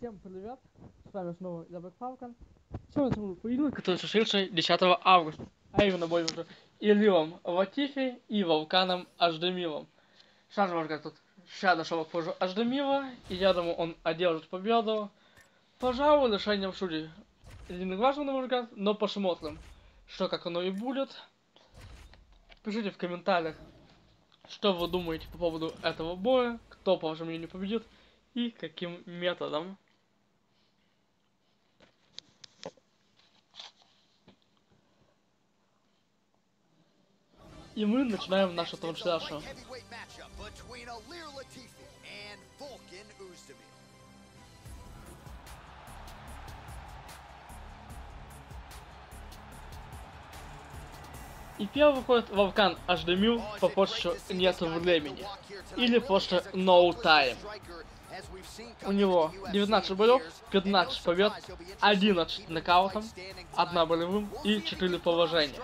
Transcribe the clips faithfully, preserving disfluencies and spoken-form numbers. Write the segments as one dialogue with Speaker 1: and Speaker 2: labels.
Speaker 1: Всем привет, с вами снова я, Black Falcon. Сегодня был поединок, который состоялся десятого августа, а именно бой между Ильевом Латифи и Волканом Аждемилом. Сейчас же можно тут сейчас нашел позже Аждемила, и я думаю, он одержит победу. Пожалуй, решением судей единогласно, можно сказать, но посмотрим, что как оно и будет. Пишите в комментариях, что вы думаете по поводу этого боя, кто, по вашему мнению, победит и каким методом. И мы начинаем нашу трансляцию. И первый выходит Волкан Аждемил по почту нету времени. Или просто no time. У него девятнадцать боев, пятнадцать побед, одиннадцать нокаутом, одна болевым и четыре положения.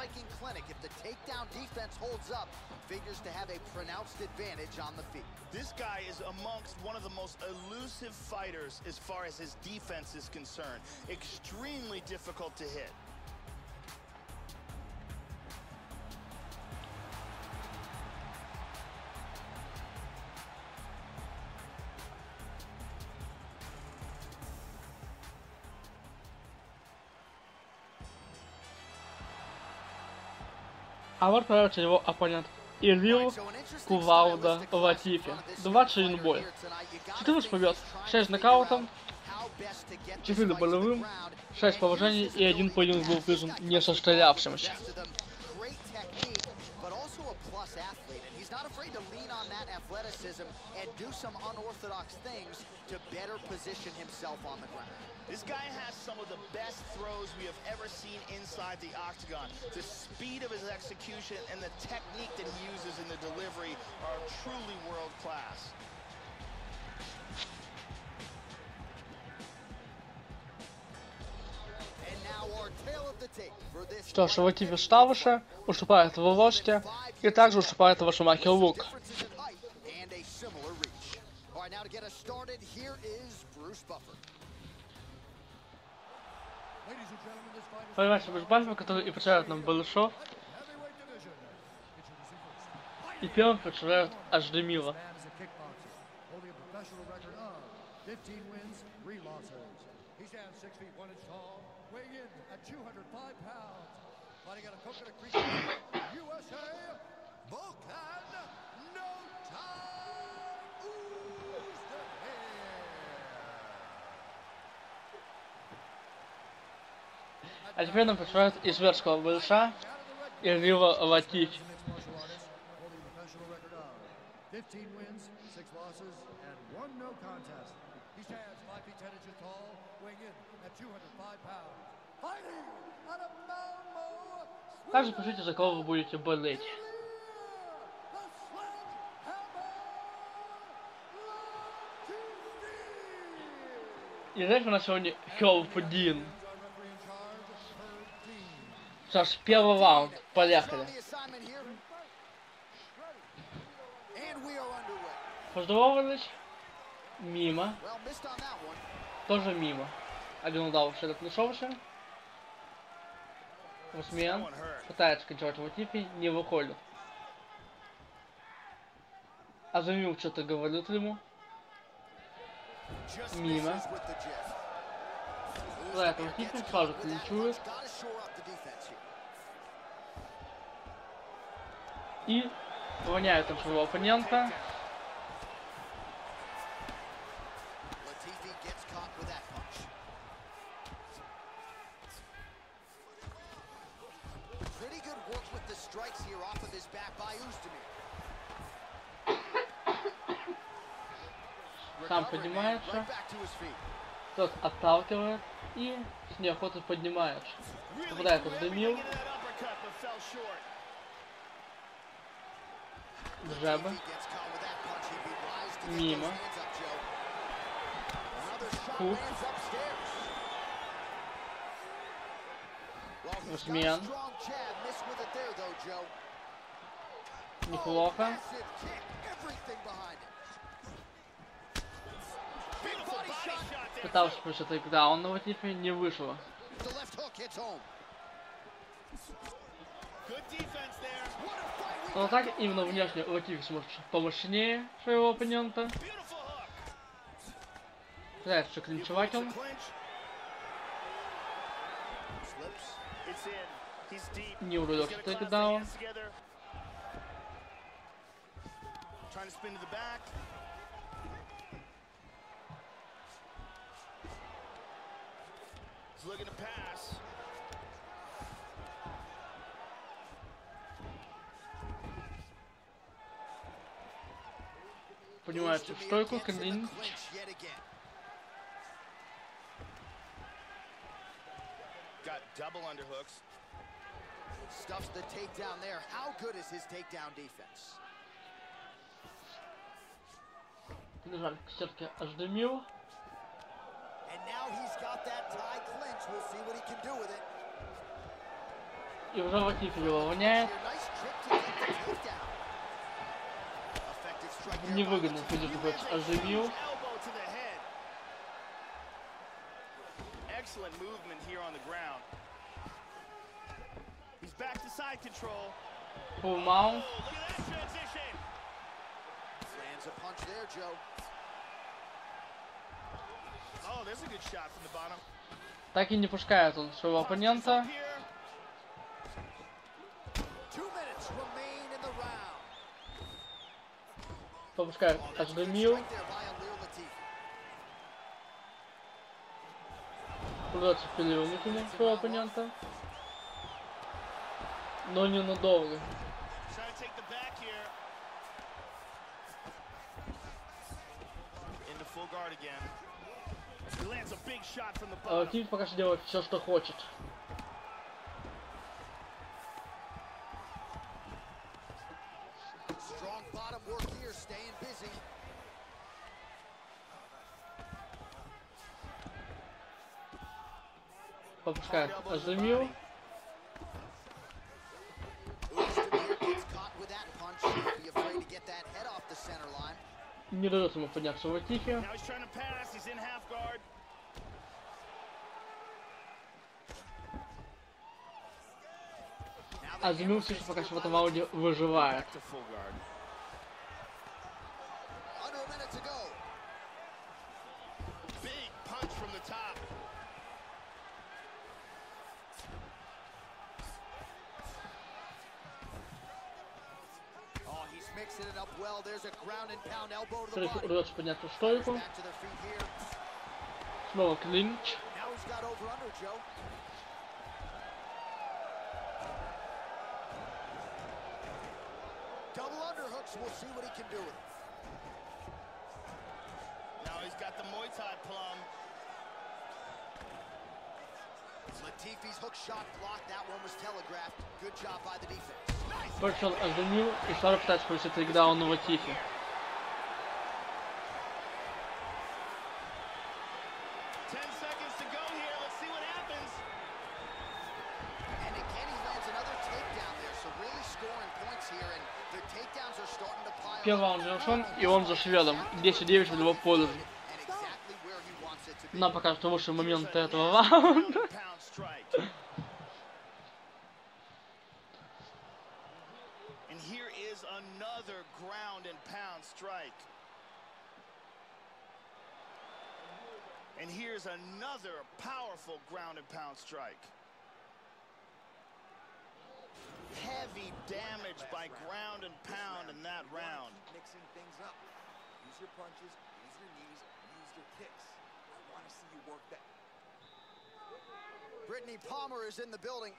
Speaker 1: Figures to have a pronounced advantage on the feet.
Speaker 2: This guy is amongst one of the most elusive fighters as far as his defense is concerned. Extremely difficult to hit.
Speaker 1: А вот появится его оппонент Илью Кувалда Латифи. двадцать один бой. четырнадцать побед, шесть нокаутом, четыре болевым, шесть положений и один поединок был признан несостоявшимся.
Speaker 2: Not afraid to lean on that athleticism and do some unorthodox things to better position himself on the ground. This guy has some of the best throws we have ever seen inside the octagon. The speed of his execution and the technique that he uses in the delivery are truly world class.
Speaker 1: Что ж, Латифи встал выше, уступает в росте и также уступает в Шумахер Лук. Понимаете, Брюс Баффер, который и представляет нам Балышов. И первым представляют Аждемила.
Speaker 3: He stands six feet one inch tall, weighing in at two hundred five pounds. Fighting out of Coconut Creek, U S A, Volkan No Time Oezdemir.
Speaker 1: А теперь нам представляют из Верского Балыша Ильева Латифи.
Speaker 3: fifteen wins, six losses, and one no contest. He stands five feet ten inches tall, weighing in at two hundred five pounds. Fighting out of Malmo.
Speaker 1: Также пишите, за кого вы будете болеть. И знаешь, у нас сегодня Хелф-Дин. Что ж, первый раунд. Поехали. Поздоровались. Мимо. Тоже мимо. Один удар в пришелся. Усмен пытается кончать Латифи, не выходит. Аждемил что-то говорит ему. Мимо. Да, это Латифи сразу клинчует. И гоняет там своего оппонента. Сам поднимается, тот отталкивает и с неохотой поднимается. Попадает Аждемил. Джаба. Мимо. Хук. Усмен. Неплохо. Пытался получить тейкдаун, но Латифи не вышло. Но так именно внешне Латифи сможет помощнее своего оппонента. Пытается клинчевать он. Не удалось тейкдаун. Поднимается в стойку, клинч.
Speaker 2: Double underhooks. Stuffs the takedown there. How good is his takedown defense?
Speaker 1: Жаль, все-таки аждемил.
Speaker 2: And now he's got that tie clinch. We'll see what he can do with it.
Speaker 1: И уже Латифи его воняет. Невыгодно ходит против аждемил.
Speaker 2: Excellent movement here on the ground. He's back to side control.
Speaker 1: Full mount.
Speaker 2: Oh, look at that transition. Lands a punch there, Joe. Oh, there's a good shot from the bottom.
Speaker 1: Так и не пускает он своего оппонента.
Speaker 2: Two minutes remain in the round.
Speaker 1: Пропускает аждемил. Удается перевернуть ему своего оппонента. Но ненадолго. А Латифи пока что делает все, что хочет. Попускает аждемил. Не дает ему подняться в Латифи. Аждемил все, что пока что в этом раунде выживает. Смотрите, удается подняться в стойку. Снова клинч.
Speaker 2: Double underhooks, we'll see what he can do with it. Now he's got the Muay Thai plum. Latifi's hook shot blocked. That one was telegraphed. Good job by the defense.
Speaker 1: Пошел аждемил и снова пытается получить тейкдаун на Латифи. Первый раунд завершен, и он за шведом. десять девять в его пользу. Нам пока что лучший момент этого раунда.
Speaker 2: And here's another powerful ground and pound strike. Heavy damage by ground and pound in that round. Mixing things up. Use your punches, use your knees, use your kicks. I want to see you work that. Brittany Palmer is in the building.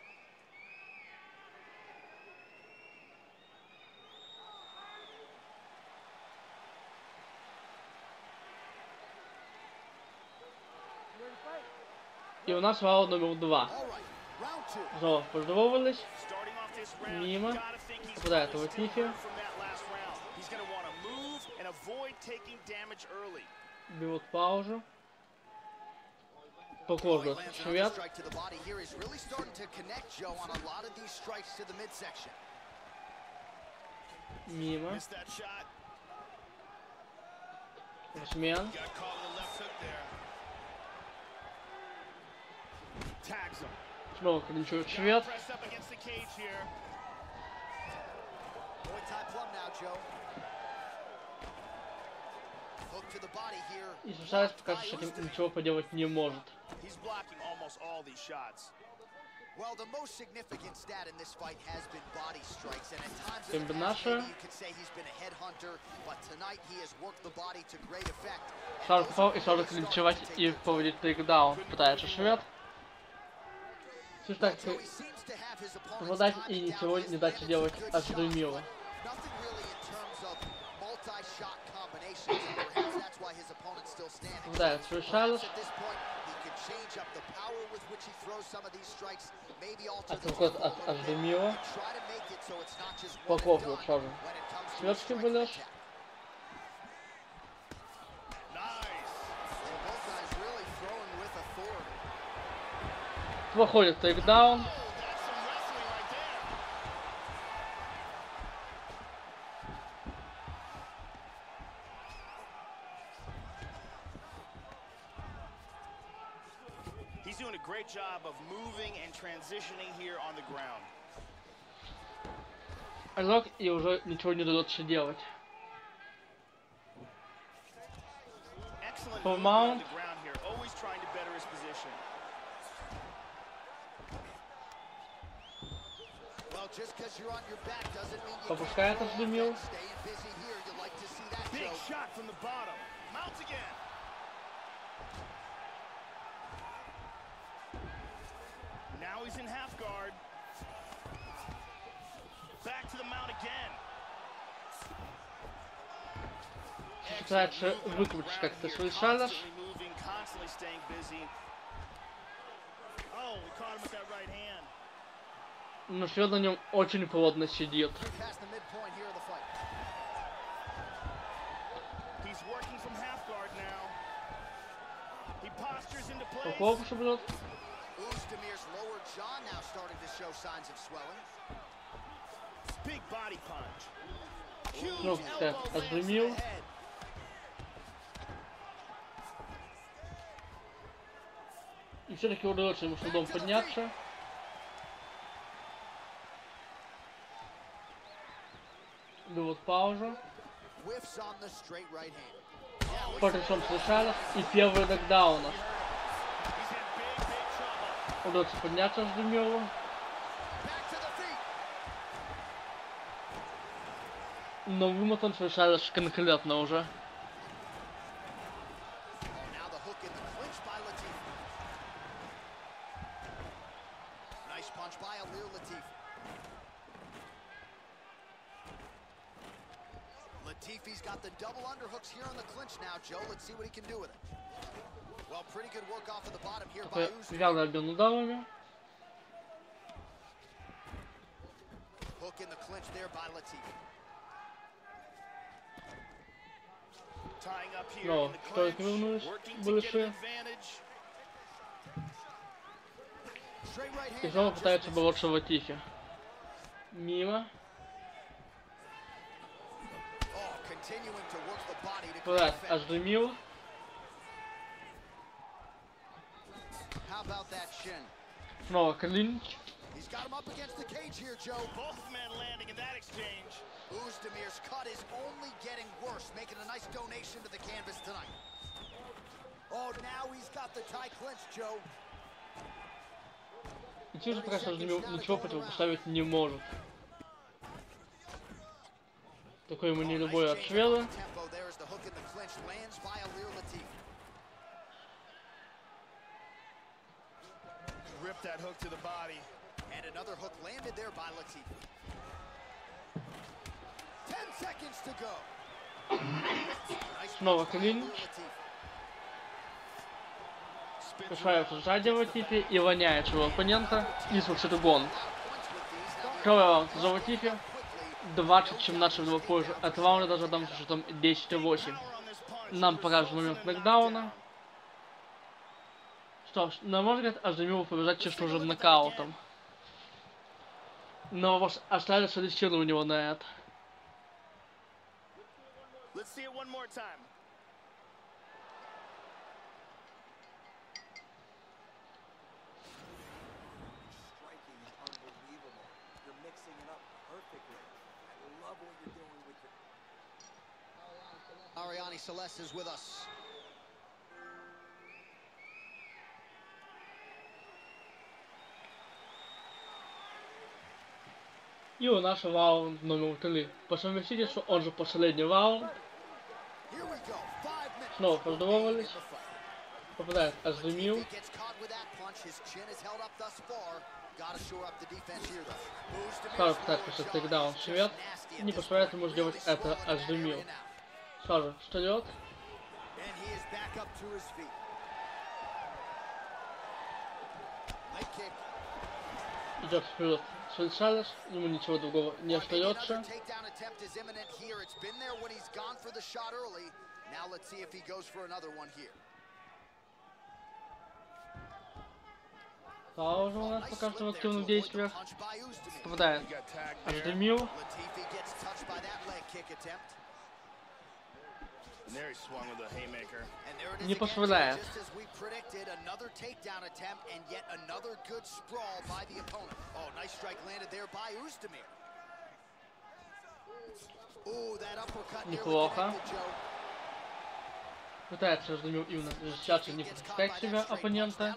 Speaker 1: И у нас раунд номер два. Снова поздоровались. Мимо. Попадает в Латифи. Берут паузу. Похоже, швед. Мимо. Смен.
Speaker 2: Got caught with a left hook there. Tags him.
Speaker 1: Снова клинчует швед.
Speaker 2: Press up against the cage here. Muay Thai plum now, Joe. Hook to the body here.
Speaker 1: И Сушаев пока что с этим ничего поделать не может.
Speaker 2: He's blocking almost all these shots. Well, the most significant stat in this fight has been body strikes, and at times in the past, maybe you could say he's been a headhunter, but tonight he has worked the body to great effect.
Speaker 1: Сразу попал и сразу клинчевать и проводить тейкдаун. Пытается швед. Все так нападать и ничего не дать делать Аждемилу. Да, совершалось. Отход от Аждемила. Поков вот сразу. Шведский вылез. Выходит тейкдаун.
Speaker 2: He's doing a great job of moving and transitioning here on the ground.
Speaker 1: Лог и уже ничего не дается делать.
Speaker 2: Excellent
Speaker 1: For
Speaker 2: move
Speaker 1: mount.
Speaker 2: on the ground here, always trying to better his position. Well, just because you're on your back doesn't mean you
Speaker 1: Попускает Аждемил.
Speaker 2: staying busy here. You like to see that, Big Joe. Shot from the bottom. Mount again. Now he's in half guard. Back to the mount again.
Speaker 1: Пытается выкрутить как-то свой шалаш.
Speaker 2: Moving, constantly staying busy. Oh, we caught him with that right hand.
Speaker 1: Но швед на нем очень плотно сидит.
Speaker 2: Past the midpoint here of the fight. He's working from half guard now. He postures into place.
Speaker 1: Поков блюд.
Speaker 2: Uzdemir's lower jaw now starting to show signs of swelling. Big body punch. Huge
Speaker 1: Ну, так,
Speaker 2: elbow lands to
Speaker 1: Аждемил.
Speaker 2: the head.
Speaker 1: И все-таки удается ему с трудом подняться. Берут паузу.
Speaker 2: Whiffs on the straight right hand.
Speaker 1: Потом слышалось. И первый нокдаун.
Speaker 2: He's in big, big trouble.
Speaker 1: Удается подняться Аждемилу.
Speaker 2: Back to the feet.
Speaker 1: Но вымотан слышалось конкретно уже.
Speaker 2: Oh, now the hook in the clinch by Latif. Nice punch by Alir Latif. Latifi's got the double underhooks here on the clinch now, Joe. Let's see what he can do with it. Well, pretty good work off of the bottom here by Uzdemir.
Speaker 1: Вялый обмен ударами.
Speaker 2: Hook in the clinch there by Latif. Tying up here
Speaker 1: Но
Speaker 2: in the
Speaker 1: стоит
Speaker 2: clinch,
Speaker 1: вернуть
Speaker 2: working to get
Speaker 1: больше.
Speaker 2: an advantage. Straight right
Speaker 1: И
Speaker 2: hand
Speaker 1: снова
Speaker 2: now,
Speaker 1: пытается
Speaker 2: just
Speaker 1: бороться в Латифе. Мимо.
Speaker 2: Oh, continuing to work the body to
Speaker 1: Пытает
Speaker 2: create effect.
Speaker 1: Аждемил.
Speaker 2: How about that shin?
Speaker 1: Снова клинч.
Speaker 2: He's got him up against the cage here, Joe. Both men landing in that exchange. Uzdemir's cut is only getting worse, making a nice donation to the canvas tonight. Oh, now he's got the tie clinch, Joe.
Speaker 1: И чувствует, пока что Аждемил ничего противопоставить не может. Такой ему не любой от шведа.
Speaker 2: Tempo there as the hook in the clinch lands by Alir Latif. Ripped that hook to the body. And another hook landed there by Latif. Ten seconds to go. Nice
Speaker 1: Снова
Speaker 2: punch by
Speaker 1: клинч.
Speaker 2: Alir Latif. Spins
Speaker 1: Пошляется сзади в Латифе и воняет своего оппонента. И слушает гон.
Speaker 2: points with these. Now
Speaker 1: Второй раунд за Латифе.
Speaker 2: quickly.
Speaker 1: двадцать семнадцать два позже. От раунда даже там с счетом десять восемь. Нам покажут момент нокдауна. Что ж, на мой взгляд, Аждемилу побежать чисто уже нокаутом. Но вопрос, остались ли силы у него на это?
Speaker 2: Let's see it one more time. Ariane Celeste is with us.
Speaker 1: И у нас раунд номер три. По совместительству, он же последний раунд. Снова поздоровались. Попадает Аздемир. Сразу пытается писать тейкдаун швед. Не позволяет ему сделать это Аздемир. Сразу встает. Идет вперед Сульсалес, ему ничего другого не остается. Пауза у нас пока что в активных действиях. Попадает Аздемир. Не позволяет. Неплохо. Пытается Аздемир именно защищаться, не пропускать себя оппонента.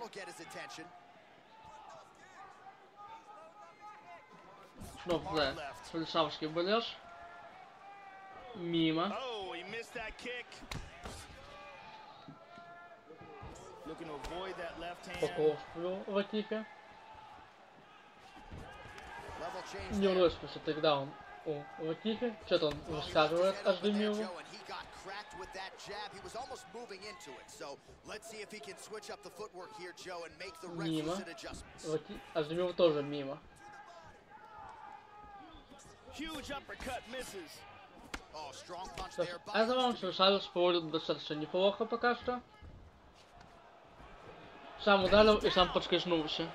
Speaker 1: Снова попадает Сульсавский балеш. Мимо. Покол в Латифе. Не удалось после тейкдаун у Латифи. Что-то он высказывает Аздемиру. Мимо. Аздемиру тоже мимо. Это вам Сульсалес проводит достаточно неплохо пока что. Сам ударил и сам подскользнулся.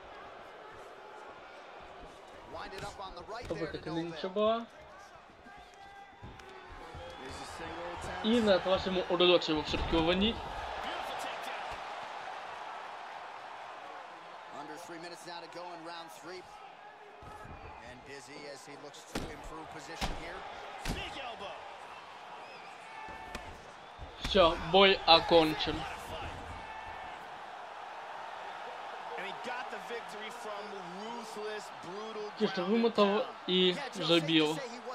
Speaker 1: Попытка клинча была. И на этот раз ему удается его все-таки уводить. Все, бой окончен. Чисто вымотал и забил.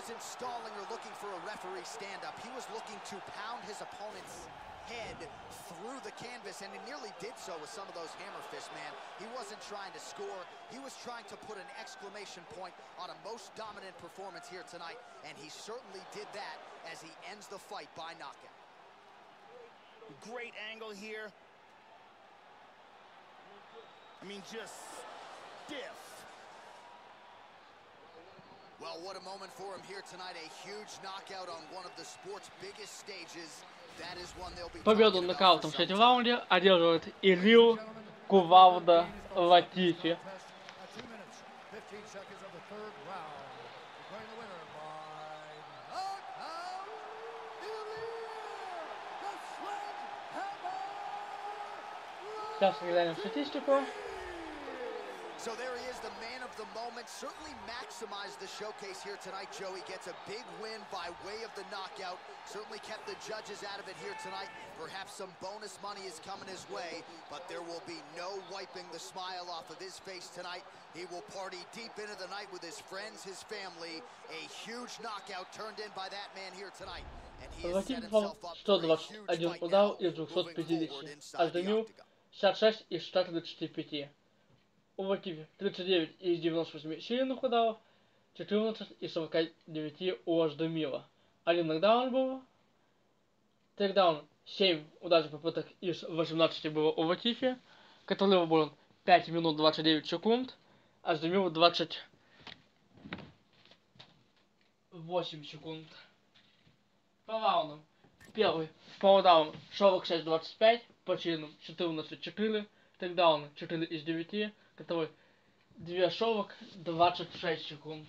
Speaker 2: Head through the canvas, and he nearly did so with some of those hammer fists, man. He wasn't trying to score. He was trying to put an exclamation point on a most dominant performance here tonight, and he certainly did that as he ends the fight by knockout.
Speaker 4: Great angle here. I mean, just stiff.
Speaker 2: Well, what a moment for him here tonight. A huge knockout on one of the sport's biggest stages.
Speaker 1: Победу нокаутом в третьем раунде одерживает Ирил Кувалда Латифи. Сейчас глянем статистику.
Speaker 2: So there he is, the man of the moment. Certainly maximized the showcase here tonight, Joe. He gets a big win by way of the knockout. Certainly kept the judges out of it here tonight. Perhaps some bonus money is coming his way, but there will be no wiping the smile off of his face tonight. He will party deep into the night with his friends, his family. A huge knockout turned in by that man here tonight. And he has set himself up for a huge fight now. Looking forward inside the octagon.
Speaker 1: шестьдесят шесть из ста тридцати пяти. У Латифи тридцать девять из девяноста восьми серийных ударов, четырнадцать из сорока девяти у Аздемира. Один нокдаун был. Тейкдаун семь удачных попыток из восемнадцати было у Латифи. Который был пять минут двадцать девять секунд. Аздемиру двадцать восемь секунд. По раундам. Первый пауэрдаун сорок шесть двадцать пять. По членам четырнадцать четыре. Тейкдаун четыре из девяти. Который два сорок двадцать шесть секунд.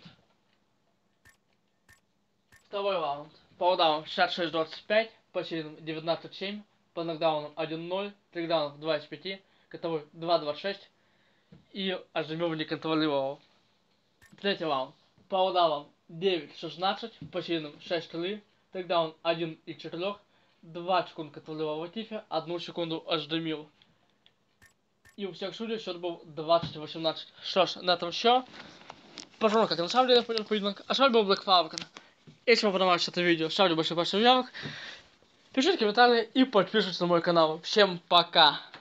Speaker 1: Второй раунд. Пауэрдаун шестьдесят шесть двадцать пять. По членам девятнадцать семь. По нокдаунам один ноль. Тейкдаун два из пяти. Который два двадцать шесть. И Аздемир не контролировал. Третий раунд. Пауэрдаун девять шестнадцать, по сильным шесть три, тейкдаун один из четырёх, два секунды контролировал Латифи, одну секунду ождемил. И у всех судей счет был двадцать восемнадцать. Что ж, на этом все. Посмотрим, как на самом деле пойдет поединок. А с вами был Black Falcon. Если вам понравилось это видео, ставьте большой пальцы вверх, пишите комментарии и подписывайтесь на мой канал. Всем пока!